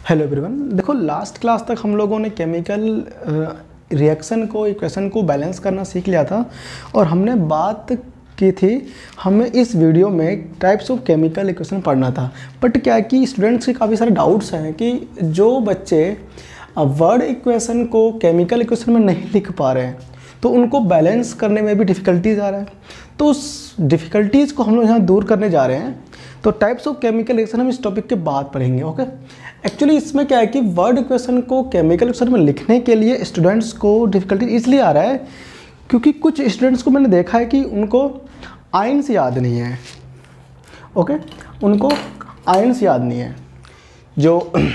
Hello everyone. देखो last class तक हम लोगों ने केमिकल रिएक्शन को इक्वेशन को बैलेंस करना सीख लिया था और हमने बात की थी हमें इस वीडियो में टाइप्स ऑफ केमिकल इक्वेशन पढ़ना था। बट क्या है कि स्टूडेंट्स के काफ़ी सारे डाउट्स हैं कि जो बच्चे वर्ड इक्वेशन को केमिकल इक्वेशन में नहीं लिख पा रहे हैं तो उनको बैलेंस करने में भी डिफ़िकल्टीज आ रहा है। तो उस डिफ़िकल्टीज़ को हम लोग यहाँ दूर करने जा रहे हैं। तो टाइप्स ऑफ केमिकल रिएक्शन हम इस टॉपिक के बाद पढ़ेंगे। ओके, एक्चुअली इसमें क्या है कि वर्ड इक्वेशन को केमिकल इक्वेशन में लिखने के लिए स्टूडेंट्स को डिफ़िकल्टी इसलिए आ रहा है क्योंकि कुछ स्टूडेंट्स को मैंने देखा है कि उनको आयन्स याद नहीं है। ओके, उनको आयन्स याद नहीं है। जो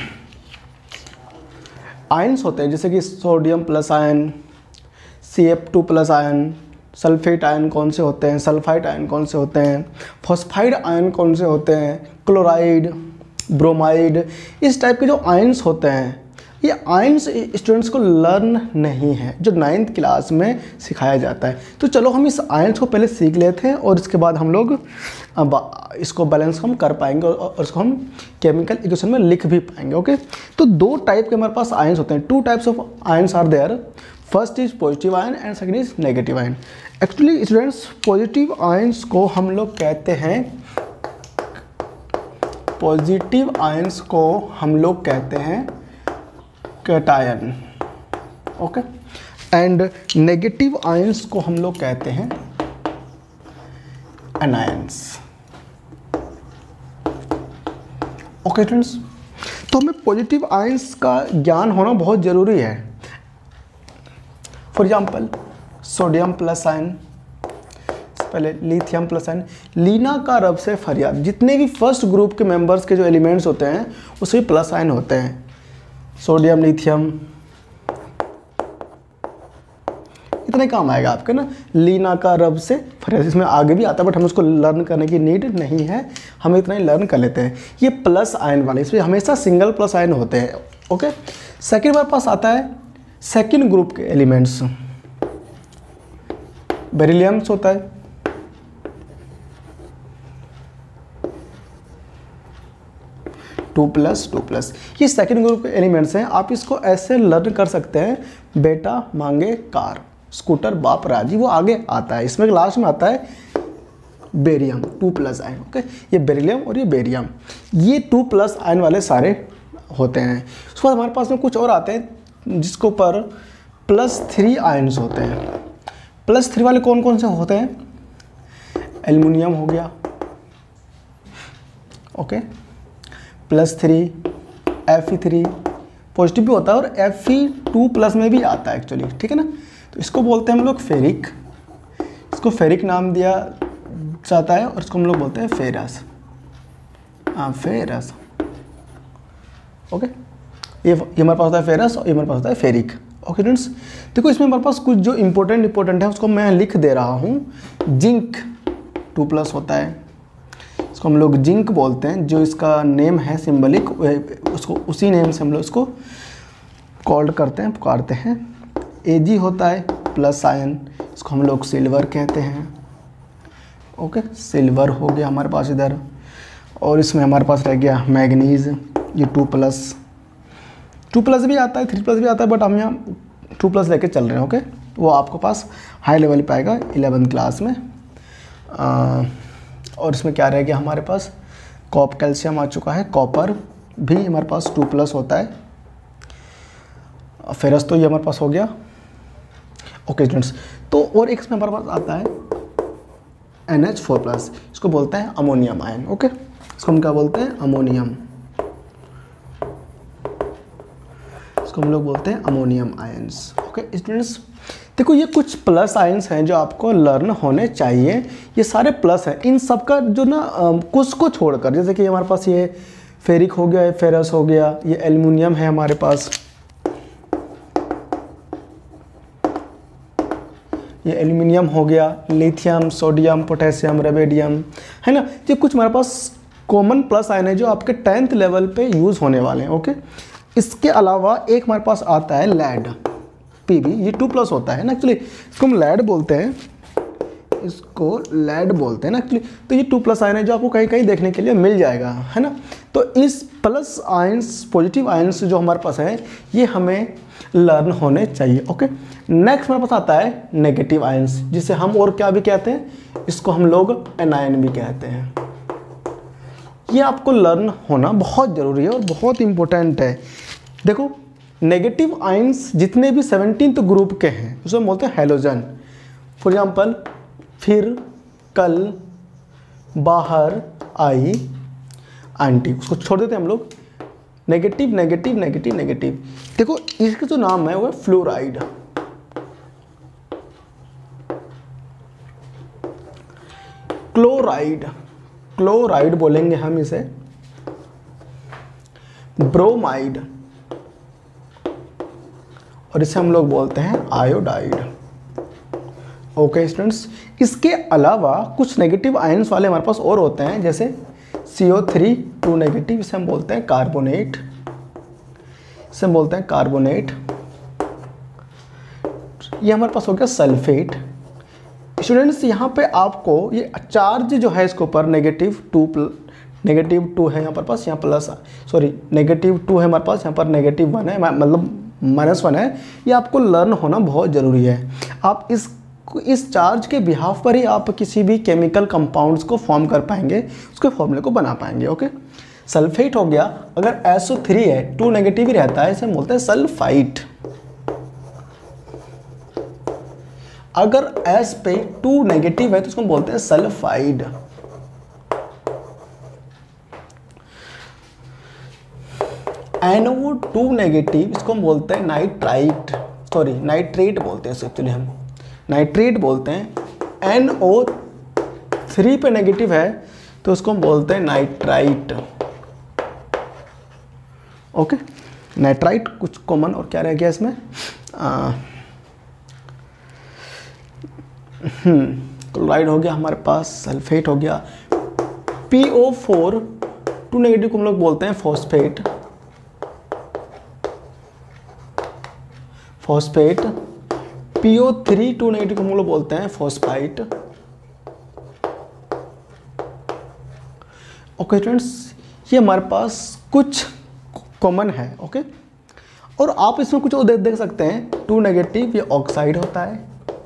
आयन्स होते हैं जैसे कि sodium plus ion, CF2 plus ion, sulphate ion कौन से होते हैं, सल्फाइड आयन कौन से होते हैं, फॉस्फाइड आयन कौन से होते हैं, क्लोराइड, ब्रोमाइड, इस टाइप के जो आयन्स होते हैं ये आयन्स स्टूडेंट्स को लर्न नहीं है, जो 9th क्लास में सिखाया जाता है। तो चलो हम इस आयन्स को पहले सीख लेते हैं और इसके बाद हम लोग इसको बैलेंस हम कर पाएंगे और इसको हम केमिकल इक्वेशन में लिख भी पाएंगे। ओके, तो दो टाइप के हमारे पास आयन्स होते हैं। 2 types of ions are there. First is positive ion and second is negative ion. Actually students positive ions को हम लोग कहते हैं, पॉजिटिव आयन्स को हम लोग कहते हैं cation. Okay, and negative ions को हम लोग कहते हैं एनायंस। ओके स्टूडेंट्स, तो हमें पॉजिटिव आयन्स का ज्ञान होना बहुत ज़रूरी है। For example sodium plus ion, पहले लिथियम प्लस आयन, लीना का रब से फरियाद, जितने भी फर्स्ट ग्रुप के मेंबर्स के जो एलिमेंट्स होते हैं उसमें प्लस आयन होते हैं। सोडियम, लिथियम, इतने काम आएगा आपके ना। लीना का रब से फरियाद, इसमें आगे भी आता है बट हम उसको लर्न करने की नीड नहीं है, हम इतना ही लर्न कर लेते हैं। ये प्लस आयन वाले, इसमें हमेशा सिंगल प्लस आयन होते हैं। ओके, सेकेंड हमारे पास आता है सेकेंड ग्रुप के एलिमेंट्स, बेरिलियम्स होता है, टू प्लस। ये सेकेंड ग्रुप के एलिमेंट्स हैं। आप इसको ऐसे लर्न कर सकते हैं, बेटा मांगे कार, स्कूटर बाप राजी, वो आगे आता है। इसमें लास्ट में आता है बेरियम, 2 प्लस आयन। ओके, ये बेरिलियम और ये बेरियम, ये 2 प्लस आयन वाले सारे होते हैं। उसके बाद हमारे पास में कुछ और आते हैं जिसके ऊपर +3 आयन्स होते हैं। +3 वाले कौन कौन से होते हैं? एल्युमिनियम हो गया, ओके, +3, Fe3 पॉजिटिव भी होता है और Fe2 प्लस में भी आता है एक्चुअली, ठीक है ना। तो इसको बोलते हैं हम लोग फेरिक, इसको फेरिक नाम दिया जाता है और इसको हम लोग बोलते हैं फेरस। फेरस, ओके, ये हमारे पास होता है फेरस और ये हमारे पास होता है फेरिक। ओके स्टूडेंट्स, देखो इसमें हमारे पास कुछ जो इंपॉर्टेंट है उसको मैं लिख दे रहा हूँ। जिंक 2 प्लस होता है, इसको हम लोग जिंक बोलते हैं। जो इसका नेम है सिंबलिक, उसको उसी नेम से हम लोग इसको कॉल्ड करते हैं, पुकारते हैं। Ag होता है प्लस आयन, इसको हम लोग सिल्वर कहते हैं। ओके, सिल्वर हो गया हमारे पास इधर। और इसमें हमारे पास रह गया मैग्नीज, ये 2 प्लस भी आता है, 3 प्लस भी आता है बट हम यहाँ 2 प्लस लेके चल रहे हैं। ओके, वो आपको पास हाई लेवल पे आएगा 11th क्लास में। और इसमें क्या रह गया हमारे पास, कैल्शियम आ चुका है। कॉपर भी हमारे पास 2 प्लस होता है। फेरस तो ये हमारे पास हो गया। ओके स्टूडेंट्स, तो और एक इसमें हमारे पास आता है NH4 प्लस, इसको बोलते हैं अमोनियम आयन। ओके, इसको हम क्या बोलते हैं? अमोनियम, इसको हम लोग बोलते हैं अमोनियम आयन्स। ओके स्टूडेंट्स, देखो ये कुछ प्लस आयन्स हैं जो आपको लर्न होने चाहिए। ये सारे प्लस हैं, इन सब का जो ना कुछ को छोड़कर, जैसे कि हमारे पास ये फेरिक हो गया, ये फेरस हो गया, ये एल्युमिनियम है हमारे पास, ये एल्युमिनियम हो गया, लिथियम, सोडियम, पोटेशियम, रेडियम, है ना। ये कुछ हमारे पास कॉमन प्लस आयन है जो आपके 10th लेवल पे यूज़ होने वाले हैं। ओके, इसके अलावा एक हमारे पास आता है लेड, Pb, ये 2 प्लस होता है ना एक्चुअली, इसको हम लेड बोलते हैं। इसको लेड बोलते हैं ना एक्चुअली। तो ये 2+ आयन है जो आपको कहीं कहीं देखने के लिए मिल जाएगा, है ना। तो इस प्लस आयंस, पॉजिटिव आयंस जो हमारे पास है, ये हमें लर्न होने चाहिए। ओके, नेक्स्ट हमारे पास आता है नेगेटिव आयंस, जिसे हम और क्या भी कहते हैं, इसको हम लोग एनायन भी कहते हैं। ये आपको लर्न होना बहुत ज़रूरी है और बहुत इंपॉर्टेंट है। देखो, नेगेटिव आयंस जितने भी 17th ग्रुप के हैं उसे बोलते हैं हैलोजन। फॉर एग्जांपल, फिर, कल, बाहर, आई, आंटी, उसको छोड़ देते हैं हम लोग। Negative negative negative negative. देखो, इसका जो नाम है वो है फ्लोराइड। क्लोराइड, क्लोराइड बोलेंगे हम इसे। ब्रोमाइड, और इसे हम लोग बोलते हैं आयोडाइड। ओके स्टूडेंट्स, इसके अलावा कुछ नेगेटिव आयंस वाले हमारे पास और होते हैं, जैसे CO3 2 नेगेटिव, इसे हम बोलते हैं कार्बोनेट। इसे हम बोलते हैं कार्बोनेट। ये हमारे पास हो गया सल्फेट। स्टूडेंट्स, यहाँ पे आपको ये चार्ज जो है इसके ऊपर -2 है यहाँ पर पास, यहाँ प्लस, सॉरी -2 है हमारे पास, यहाँ पर -1 है, मतलब -1 है। ये आपको लर्न होना बहुत ज़रूरी है। आप इस चार्ज के बिहाफ पर ही आप किसी भी केमिकल कंपाउंड्स को फॉर्म कर पाएंगे, उसके फॉर्मूले को बना पाएंगे। ओके, सल्फेट हो गया। अगर SO3 है, 2 नेगेटिव ही रहता है, इसे हम बोलते हैं सल्फाइट। अगर S पे 2 नेगेटिव है तो उसको बोलते हैं सल्फाइड। NO2 नेगेटिव, इसको हम बोलते हैं नाइट्राइट, सॉरी नाइट्रेट बोलते हैं एक्चुअली, हम नाइट्रेट बोलते हैं। NO3 पे नेगेटिव है तो उसको हम बोलते हैं नाइट्राइट। ओके, नाइट्राइट कुछ कॉमन और क्या रह गया इसमें, क्लोराइड हो गया हमारे पास, सल्फेट हो गया। PO4 2 नेगेटिव को हम लोग बोलते हैं फॉस्फेट। फॉस्फेट। PO3 2 नेगेटिव को हम लोग बोलते हैं फॉस्फाइट। ओके स्टूडेंट्स, ये हमारे पास कुछ कॉमन है। ओके, और आप इसमें कुछ और देख सकते हैं। 2 नेगेटिव ये ऑक्साइड होता है।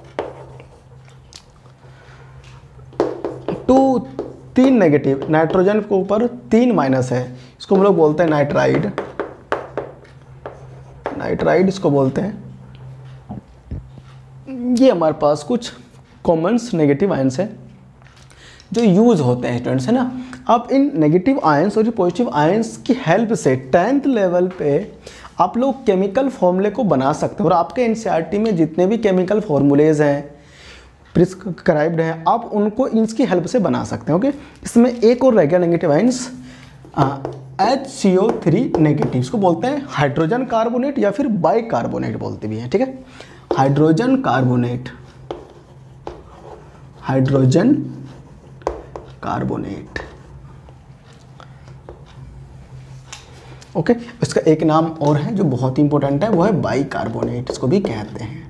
3 नेगेटिव, नाइट्रोजन के ऊपर 3 माइनस है, इसको हम लोग बोलते हैं नाइट्राइड। नाइट्राइड इसको बोलते हैं। ये हमारे पास कुछ कॉमन्स नेगेटिव आयंस है जो यूज होते हैं स्टूडेंट्स, है ना। आप इन नेगेटिव आयंस और पॉजिटिव आयंस की हेल्प से 10th लेवल पे आप लोग केमिकल फॉर्मूले को बना सकते हैं, और आपके एनसीईआरटी में जितने भी केमिकल फॉर्मूलेज हैं, प्रिस्क्राइब्ड हैं, आप उनको इसकी हेल्प से बना सकते हैं। ओके, इसमें एक और रह गया नेगेटिव आयंस, HCO3 नेगेटिव, इसको बोलते हैं हाइड्रोजन कार्बोनेट या फिर बाइकार्बोनेट बोलते भी हैं। ठीक है, hydrogen carbonate, hydrogen carbonate. Okay, इसका एक नाम और है जो बहुत इंपॉर्टेंट है, वो है बाइकार्बोनेट, इसको भी कहते हैं।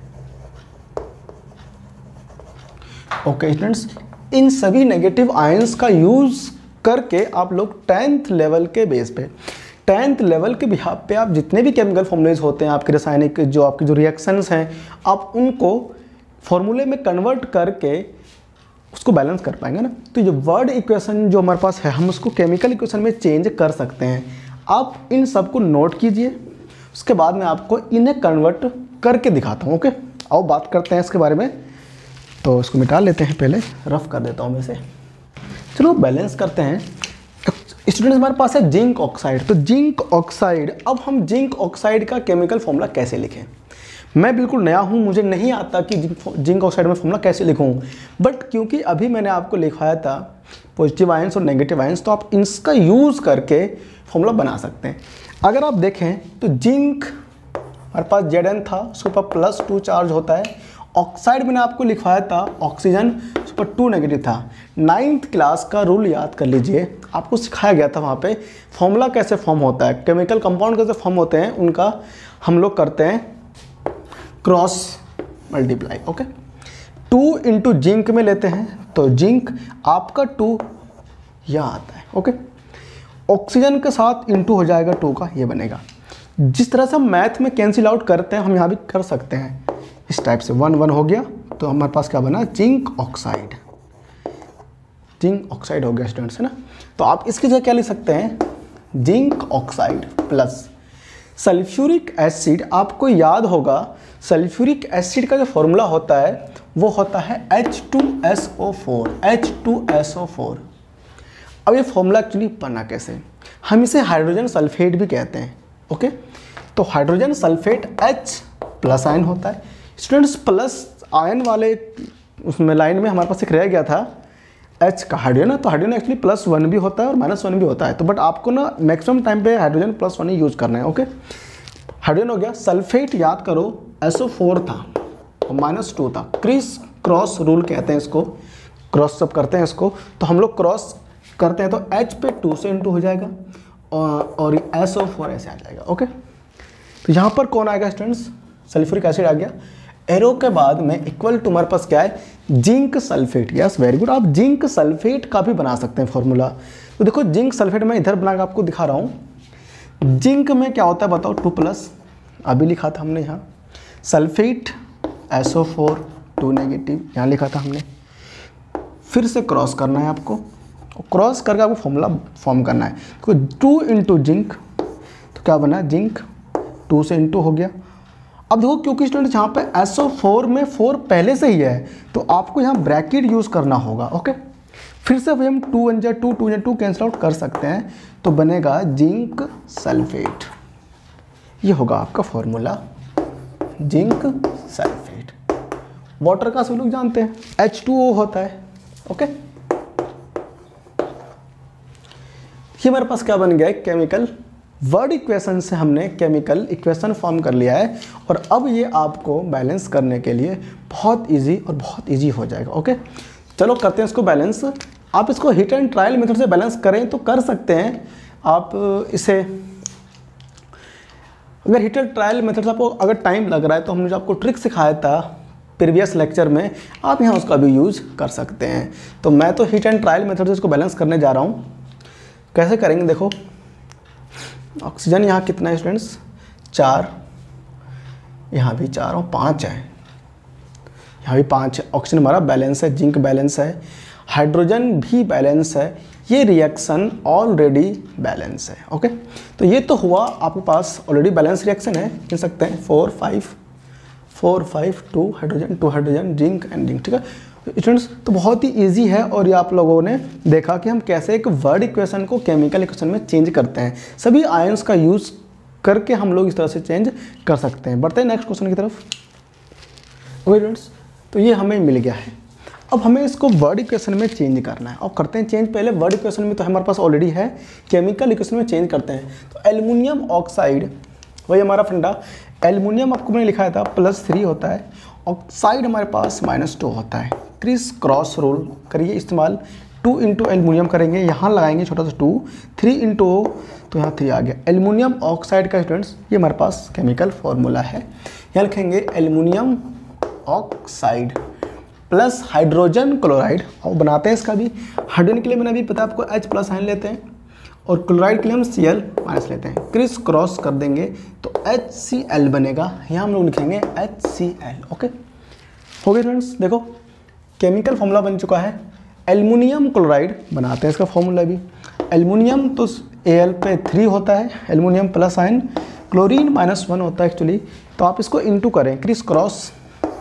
ओके स्टूडेंट्स, इन सभी नेगेटिव आयंस का यूज करके आप लोग 10th लेवल के बेस पे, 10th लेवल के बिहाफ पे आप जितने भी केमिकल फॉर्मूलेज होते हैं, आपके रासायनिक जो आपकी जो रिएक्शंस हैं, आप उनको फॉर्मूले में कन्वर्ट करके उसको बैलेंस कर पाएंगे ना। तो जो वर्ड इक्वेशन जो हमारे पास है, हम उसको केमिकल इक्वेशन में चेंज कर सकते हैं। आप इन सब को नोट कीजिए, उसके बाद मैं आपको इन्हें कन्वर्ट करके दिखाता हूँ। ओके, आओ बात करते हैं इसके बारे में। तो इसको मिटा लेते हैं, पहले रफ कर देता हूँ मैं इसे। चलो बैलेंस करते हैं। स्टूडेंट्स, हमारे पास है जिंक ऑक्साइड। तो जिंक ऑक्साइड, अब हम जिंक ऑक्साइड का केमिकल फॉर्मूला कैसे लिखें। मैं बिल्कुल नया हूँ, मुझे नहीं आता कि जिंक ऑक्साइड में फॉर्मूला कैसे लिखूँ, बट क्योंकि अभी मैंने आपको लिखवाया था पॉजिटिव आयंस और नेगेटिव आयंस, तो आप इसका यूज़ करके फॉर्मूला बना सकते हैं। अगर आप देखें तो जिंक हमारे पास Zn था, उसके ऊपर +2 चार्ज होता है। ऑक्साइड मैंने आपको लिखवाया था ऑक्सीजन, उस पर 2 नेगेटिव था। 9th क्लास का रूल याद कर लीजिए, आपको सिखाया गया था वहाँ पे फॉर्मूला कैसे फॉर्म होता है, केमिकल कंपाउंड कैसे फॉर्म होते हैं, उनका हम लोग करते हैं cross multiply. Okay, 2 into zinc में लेते हैं तो जिंक आपका 2 यहाँ आता है। ओके, ऑक्सीजन के साथ इंटू हो जाएगा 2 का, ये बनेगा। जिस तरह से हम मैथ में कैंसिल आउट करते हैं हम यहाँ भी कर सकते हैं इस टाइप से। 1 1 हो गया तो हमारे पास क्या बना, जिंक ऑक्साइड। जिंक ऑक्साइड हो गया स्टूडेंट्स, है ना। तो आप इसकी जगह क्या लिख सकते हैं, zinc oxide plus sulphuric acid. आपको याद होगा सल्फ्यूरिक एसिड का जो फॉर्मूला होता है वो होता है H2SO4, H2SO4। अब ये फॉर्मूला एक्चुअली बना कैसे, हम इसे हाइड्रोजन सल्फेट भी कहते हैं। ओके, तो hydrogen sulphate H plus ion होता है। स्टूडेंट्स प्लस आयन वाले उसमें लाइन में हमारे पास एक रह गया था H का हाइड्रोजन, तो हाइड्रोजन एक्चुअली +1 भी होता है और -1 भी होता है। तो बट आपको ना मैक्सिमम टाइम पे हाइड्रोजन +1 ही यूज करना है। ओके, हाइड्रोजन हो गया। सल्फेट याद करो SO4 था और -2 था। क्रिस क्रॉस रूल कहते हैं इसको, क्रॉस सब करते हैं इसको। तो हम लोग क्रॉस करते हैं तो H पे 2 से इंटू हो जाएगा और SO4 ऐसे आ जाएगा। ओके, तो यहाँ पर कौन आएगा स्टूडेंट्स, सल्फ्यूरिक एसिड आ गया। एरो के बाद में इक्वल टू हमारे पास क्या है, zinc sulphate. Yes, very good. आप जिंक सल्फेट का भी बना सकते हैं फॉर्मूला। तो देखो जिंक सल्फेट मैं इधर बना के आपको दिखा रहा हूँ। जिंक में क्या होता है बताओ, 2+, अभी लिखा था हमने यहाँ। सल्फेट SO4 2 नेगेटिव यहाँ लिखा था हमने। फिर से क्रॉस करना है आपको, क्रॉस करके आपको फॉर्मूला फॉर्म करना है। तो 2 इंटू जिंक, तो क्या बना, जिंक 2 से इंटू हो गया। अब देखो क्योंकि स्टूडेंट यहाँ पे SO4 में 4 पहले से ही है तो आपको यहाँ ब्रैकेट यूज़ करना होगा। ओके, फिर से हम 2 1 जा 2 2 जा 2 कैंसिल आउट कर सकते हैं तो बनेगा जिंक सल्फेट। ये होगा आपका फॉर्मूला, जिंक सल्फेट। वाटर का सब लोग जानते हैं H2O होता है। ओके, ये हमारे पास क्या बन गया है, केमिकल वर्ड इक्वेशन से हमने केमिकल इक्वेशन फॉर्म कर लिया है। और अब ये आपको बैलेंस करने के लिए बहुत इजी और बहुत इजी हो जाएगा। ओके, चलो करते हैं इसको बैलेंस। आप इसको हिट एंड ट्रायल मेथड से बैलेंस करें तो कर सकते हैं आप इसे। अगर हिट एंड ट्रायल मेथड से आपको अगर टाइम लग रहा है तो हमने जो आपको ट्रिक सिखाया था प्रीवियस लेक्चर में, आप यहाँ उसका भी यूज कर सकते हैं। तो मैं तो हिट एंड ट्रायल मेथड से इसको बैलेंस करने जा रहा हूँ। कैसे करेंगे देखो, ऑक्सीजन यहाँ कितना है स्टूडेंट्स, 4, यहाँ भी 4 और 5 है, यहाँ भी 5 है। ऑक्सीजन हमारा बैलेंस है, जिंक बैलेंस है, हाइड्रोजन भी बैलेंस है। ये रिएक्शन ऑलरेडी बैलेंस है। ओके, तो ये तो हुआ आपके पास ऑलरेडी बैलेंस रिएक्शन है, कह सकते हैं 4 5 2 हाइड्रोजन जिंक एंड जिंक। ठीक है स्टूडेंट्स, तो बहुत ही इजी है और ये आप लोगों ने देखा कि हम कैसे एक वर्ड इक्वेशन को केमिकल इक्वेशन में चेंज करते हैं। सभी आयंस का यूज़ करके हम लोग इस तरह से चेंज कर सकते हैं। बढ़ते हैं नेक्स्ट क्वेश्चन की तरफ। ओके स्टूडेंट्स, तो ये हमें मिल गया है। अब हमें इसको वर्ड इक्वेशन में चेंज करना है और करते हैं चेंज। पहले वर्ड इक्वेशन में तो हमारे पास ऑलरेडी है, केमिकल इक्वेशन में चेंज करते हैं। तो एल्युमिनियम ऑक्साइड, वही हमारा फंडा। एल्युमिनियम आपको मैंने लिखा था +3 होता है, ऑक्साइड हमारे पास -2 होता है। क्रिस क्रॉस रूल करिए इस्तेमाल। 2 इंटू एल्युमिनियम करेंगे, यहाँ लगाएंगे छोटा सा 2, 3 इंटू O, तो यहाँ 3 आ गया। एल्युमिनियम ऑक्साइड का स्टूडेंट्स ये हमारे पास केमिकल फॉर्मूला है। यहाँ लिखेंगे aluminium oxide plus hydrogen chloride. और बनाते हैं इसका भी। हाइड्रोजन के लिए मैंने अभी पता आपको H+ आयन लेते हैं और क्लोराइड के लिए हम Cl- लेते हैं। क्रिस क्रॉस कर देंगे तो HCl बनेगा। यहाँ हम लोग लिखेंगे HCl। ओके, हो गया फ्रेंड्स। देखो केमिकल फॉर्मूला बन चुका है। एल्युमिनियम क्लोराइड बनाते हैं इसका फॉर्मूला भी। एल्युमिनियम तो Al पे 3 होता है, एल्युमिनियम प्लस आयन, क्लोरीन -1 होता है एक्चुअली। तो आप इसको इंटू करें, क्रिस क्रॉस,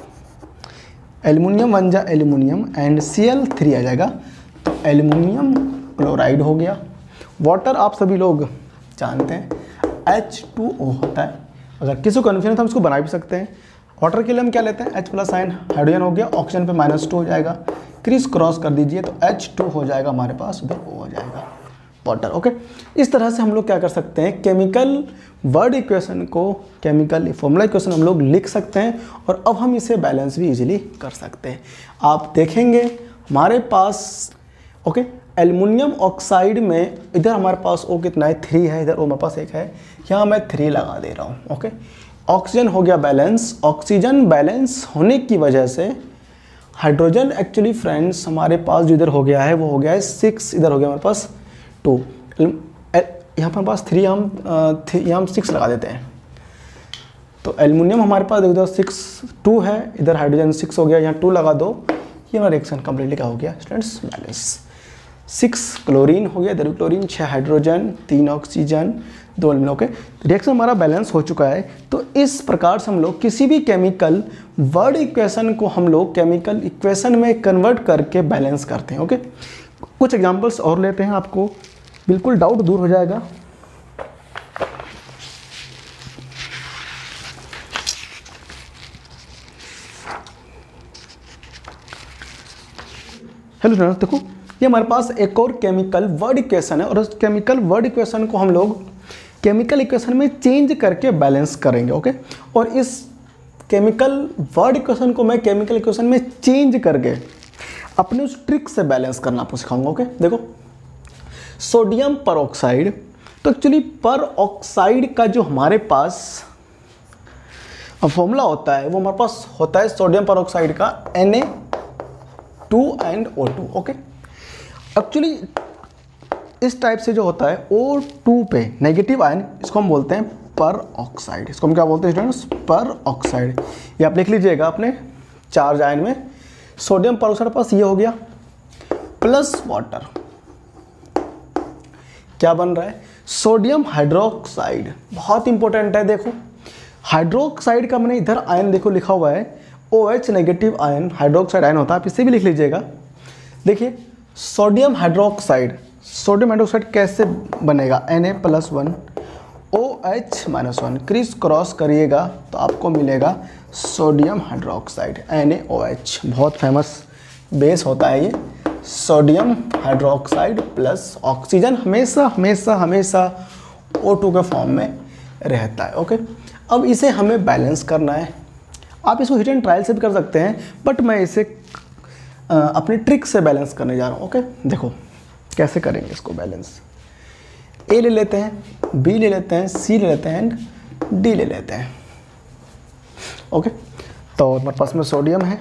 एल्युमिनियम 1 जा एल्युमिनियम एंड Cl3 आ जाएगा। तो एल्युमिनियम क्लोराइड हो गया। वाटर आप सभी लोग जानते हैं H2O होता है। अगर किसी को कन्फ्यूजन है तो हम इसको बना भी सकते हैं। वाटर के लिए हम क्या लेते हैं, H+ आयन, हाइड्रोजन हो गया, ऑक्सीजन पे -2 हो जाएगा। क्रिस क्रॉस कर दीजिए तो H2 हो जाएगा हमारे पास, उधर O हो जाएगा वाटर। ओके, इस तरह से हम लोग क्या कर सकते हैं, केमिकल वर्ड इक्वेशन को केमिकल फॉर्मूला इक्वेशन हम लोग लिख सकते हैं। और अब हम इसे बैलेंस भी इजीली कर सकते हैं। आप देखेंगे हमारे पास ओके एल्युमिनियम ऑक्साइड में इधर हमारे पास O कितना है, 3 है, इधर O हमारे पास 1 है, यहाँ मैं 3 लगा दे रहा हूँ। ओके, ऑक्सीजन हो गया बैलेंस। ऑक्सीजन बैलेंस होने की वजह से हाइड्रोजन एक्चुअली फ्रेंड्स हमारे पास जो इधर हो गया है वो हो गया है 6, इधर हो गया हमारे पास 2, यहाँ पर हमारे पास 3, हम 6 लगा देते हैं। तो एल्युमिनियम हमारे पास देखो 6 2 है, इधर हाइड्रोजन 6 हो गया, यहाँ 2 लगा दो, ये हमारा रिएक्शन कंप्लीटली क्या हो गया स्टूडेंट्स, बैलेंस। 6 क्लोरीन हो गया, इधर chlorine, 6 hydrogen, 3 oxygen, 2 aluminium. Okay, reaction हमारा बैलेंस हो चुका है। तो इस प्रकार से हम लोग किसी भी केमिकल वर्ड इक्वेशन को हम लोग केमिकल इक्वेशन में कन्वर्ट करके बैलेंस करते हैं। ओके, कुछ एग्जांपल्स और लेते हैं, आपको बिल्कुल डाउट दूर हो जाएगा। हेलो स्टूडेंट्स, देखो ये हमारे पास एक और केमिकल वर्ड इक्वेशन है और उस केमिकल वर्ड इक्वेशन को हम लोग केमिकल इक्वेशन में चेंज करके बैलेंस करेंगे। ओके, और इस केमिकल वर्ड इक्वेशन को मैं केमिकल इक्वेशन में चेंज करके अपने उस ट्रिक से बैलेंस करना आपको सिखाऊंगा। ओके, देखो सोडियम पर ऑक्साइड, तो एक्चुअली पर ऑक्साइड का जो हमारे पास फॉर्मूला होता है वो हमारे पास होता है सोडियम पर ऑक्साइड का Na2NO2। ओके, एक्चुअली इस टाइप से जो होता है O2 पे नेगेटिव आयन, इसको हम बोलते हैं पर ऑक्साइड। इसको हम क्या बोलते हैं स्टूडेंट्स, पर ऑक्साइड। ये आप लिख लीजिएगा अपने चार्ज आयन में। सोडियम पर ऑक्साइड पास ये हो गया प्लस वाटर, क्या बन रहा है सोडियम हाइड्रोक्साइड। बहुत इंपॉर्टेंट है, देखो हाइड्रोक्साइड का मैंने इधर आयन देखो लिखा हुआ है OH negative ion, hydroxide ion होता है, आप इसे भी लिख लीजिएगा। देखिए सोडियम हाइड्रोक्साइड, सोडियम हाइड्रोक्साइड कैसे बनेगा, Na+1 OH-1, क्रिस क्रॉस करिएगा तो आपको मिलेगा सोडियम हाइड्रोक्साइड NaOH। बहुत फेमस बेस होता है ये सोडियम हाइड्रोक्साइड प्लस ऑक्सीजन, हमेशा हमेशा हमेशा O2 के फॉर्म में रहता है। ओके, अब इसे हमें बैलेंस करना है। आप इसको हिट एंड ट्रायल से भी कर सकते हैं, बट मैं इसे अपनी ट्रिक से बैलेंस करने जा रहा हूँ। ओके, देखो कैसे करेंगे इसको बैलेंस। A ले लेते हैं, B ले लेते हैं, C ले लेते हैं एंड D ले लेते हैं। ओके, तो हमारे पास में सोडियम है,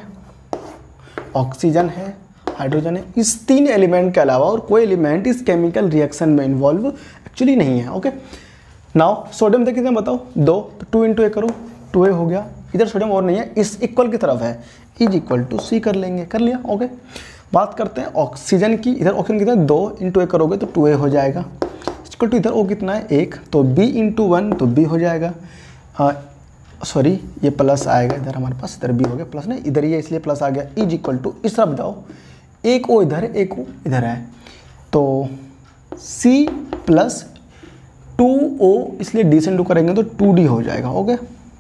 ऑक्सीजन है, हाइड्रोजन है। इस 3 एलिमेंट के अलावा और कोई एलिमेंट इस केमिकल रिएक्शन में इन्वॉल्व एक्चुअली नहीं है। ओके, नाउ सोडियम देख कितने बताओ 2, तो 2 × A करो 2A हो गया। इधर सोडियम और नहीं है, इस इक्वल की तरफ है, = C कर लेंगे, कर लिया। ओके, बात करते हैं ऑक्सीजन की। इधर ऑक्सीजन कितना है 2 × A करोगे तो 2A हो जाएगा। इक्वल टू इधर O कितना है 1, तो B × 1 तो B हो जाएगा। सॉरी ये प्लस आएगा इधर हमारे पास, इधर B हो गया प्लस, नहीं इधर ये इसलिए प्लस आ गया। = इस तरफ जाओ, एक O इधर है, एक O इधर है, तो C + 2O, इसलिए D से 2 करेंगे तो 2D हो जाएगा। ओके,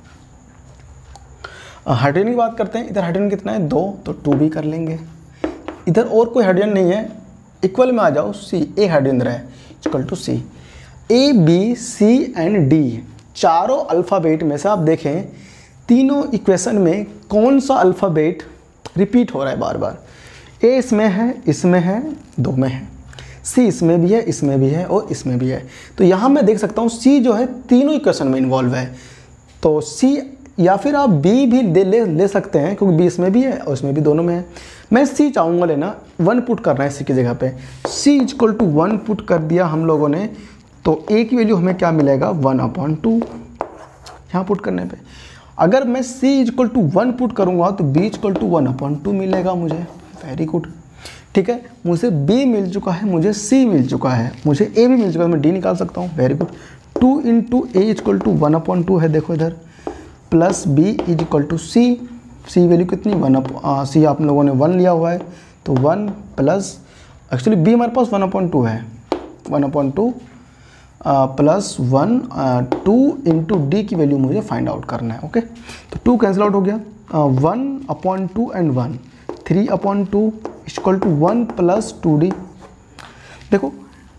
हाइड्रोजन की बात करते हैं। इधर हाइड्रोजन कितना है 2, तो 2B कर लेंगे। इधर और कोई हाइड्रोजन नहीं है, इक्वल में आ जाओ, C A हाइड्रोजन है = C। A B C and D चारों अल्फ़ाबेट में से आप देखें तीनों इक्वेशन में कौन सा अल्फ़ाबेट रिपीट हो रहा है बार बार। A इसमें है, इसमें है, 2 में है, C इसमें भी है, इसमें भी है और इसमें भी है। तो यहाँ मैं देख सकता हूँ C जो है तीनों इक्वेशन में इन्वॉल्व है, तो C या फिर आप B भी ले सकते हैं क्योंकि B इसमें भी है और इसमें भी, दोनों में है। मैं C चाहूँगा लेना, 1 पुट करना है C की जगह पे। C = 1 पुट कर दिया हम लोगों ने, तो A की वैल्यू हमें क्या मिलेगा 1/2 यहाँ पुट करने पे। अगर मैं C = 1 पुट करूँगा तो B = 1/2 मिलेगा मुझे। वेरी गुड, ठीक है, मुझे B मिल चुका है, मुझे C मिल चुका है, मुझे A भी मिल चुका है, मैं D निकाल सकता हूँ। वेरी गुड, 2 × A = 1/2 है, देखो इधर, plus B = C। C value कितनी C आप लोगों ने 1 लिया हुआ है, तो 1 प्लस, एक्चुअली B हमारे पास 1/2 है, 1/2 प्लस 1 2 × D की वैल्यू मुझे फाइंड आउट करना है। ओके, तो 2 कैंसिल आउट हो गया, 1/2 एंड 1 3/2 = 1 प्लस 2D। देखो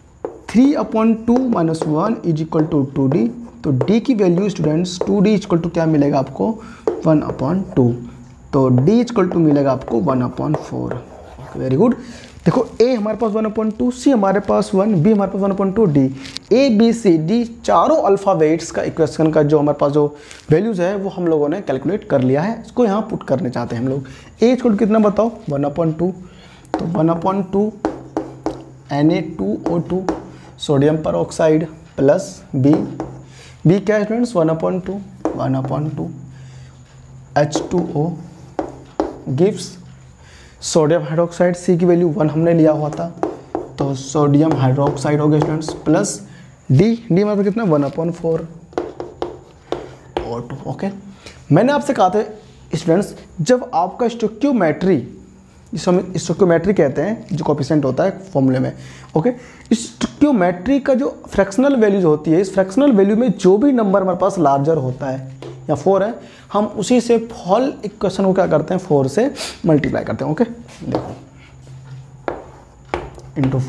3/2 - 1 = 2D, तो D की वैल्यू स्टूडेंट्स 2D = क्या मिलेगा आपको 1/2, तो D = मिलेगा आपको 1/4। वेरी गुड, देखो A हमारे पास 1/2, C हमारे पास 1, B हमारे पास 1/2, D, A B C D चारों अल्फ़ाबेट्स का इक्वेशन का जो हमारे पास जो वैल्यूज़ है वो हम लोगों ने कैलकुलेट कर लिया है। इसको यहाँ पुट करने चाहते हैं हम लोग। A इक्वल कितना बताओ 1/2, तो 1/2 Na2O2 सोडियम पर ऑक्साइड प्लस B क्या है students 1/2 H2O gives sodium hydroxide. C की वैल्यू 1 हमने लिया हुआ था, तो सोडियम हाइड्रोक्साइड हो गया स्टूडेंट्स प्लस D मतलब कितना 1/4 O2। ओके, मैंने आपसे कहा था स्टूडेंट्स जब आपका स्टोक्योमेट्री, जिसको हम स्टोक्योमेट्री कहते हैं, जो कोफिशिएंट होता है फॉर्मूले में, ओके, स्टोक्योमेट्री का जो फ्रैक्शनल वैल्यूज होती है, इस फ्रैक्शनल वैल्यू में जो भी नंबर हमारे पास लार्जर होता है या 4 है, हम उसी से होल इक्वेशन को क्या करते हैं 4 से मल्टीप्लाई करते हैं। ओके, देखो इंटू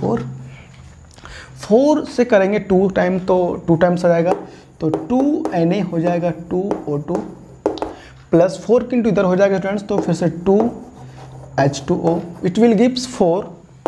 4 से करेंगे 2 टाइम, तो 2 टाइम्स आ जाएगा, तो 2Na हो जाएगा 2O2 प्लस 4 की इंटू इधर हो जाएगा स्टूडेंट्स, तो फिर से 2H2O, it will gives 4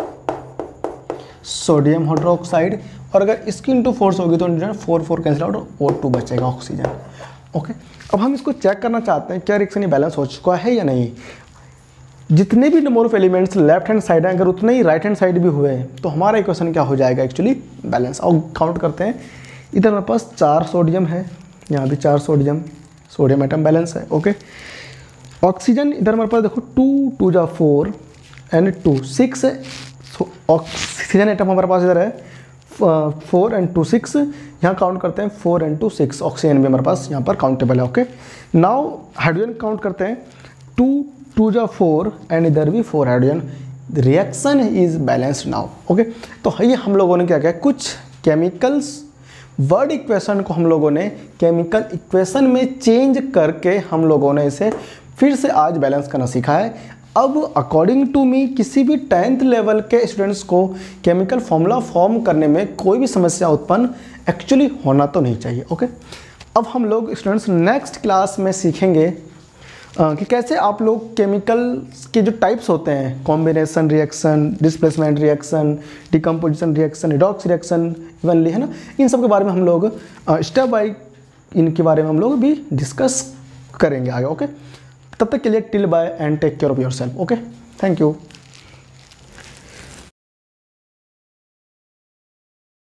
sodium hydroxide, और अगर इसकी इंटू 4 होगी तो 4 कैंसिल आउट, O2 बचेगा ऑक्सीजन। ओके, अब हम इसको चेक करना चाहते हैं क्या रिएक्शन ये बैलेंस हो चुका है या नहीं। जितने भी number of elements left hand side हैं, अगर उतने ही राइट हैंड साइड भी हुए तो हमारा इक्वेशन क्या हो जाएगा एक्चुअली बैलेंस। और काउंट करते हैं, इधर हमारे पास 4 सोडियम है, यहाँ भी 4 सोडियम एटम बैलेंस है। ओके, ऑक्सीजन इधर हमारे पास देखो 2 2 जा 4 एंड 2 6 है, ऑक्सीजन एटम हमारे पास इधर है 4 and 2 6, यहाँ काउंट करते हैं 4 and 2 6, ऑक्सीजन भी हमारे पास यहाँ पर काउंटेबल है। ओके, नाउ हाइड्रोजन काउंट करते हैं 2 2 जा 4 एंड इधर भी 4 hydrogen, reaction is balanced now. Okay, तो ये हम लोगों ने क्या किया, कुछ केमिकल्स वर्ड इक्वेशन को हम लोगों ने केमिकल इक्वेशन में चेंज करके हम लोगों ने इसे फिर से आज बैलेंस करना सीखा है। अब अकॉर्डिंग टू मी किसी भी 10th लेवल के स्टूडेंट्स को केमिकल फॉर्मूला फॉर्म करने में कोई भी समस्या उत्पन्न एक्चुअली होना तो नहीं चाहिए। ओके, अब हम लोग स्टूडेंट्स नेक्स्ट क्लास में सीखेंगे कि कैसे आप लोग केमिकल के जो टाइप्स होते हैं, combination reaction, displacement reaction, decomposition reaction, redox reaction evenly, है ना, इन सब के बारे में हम लोग स्टेप बाय इनके बारे में हम लोग भी डिस्कस करेंगे आगे। ओके, तब तक के लिए till bye and take care of yourself. Okay, thank you.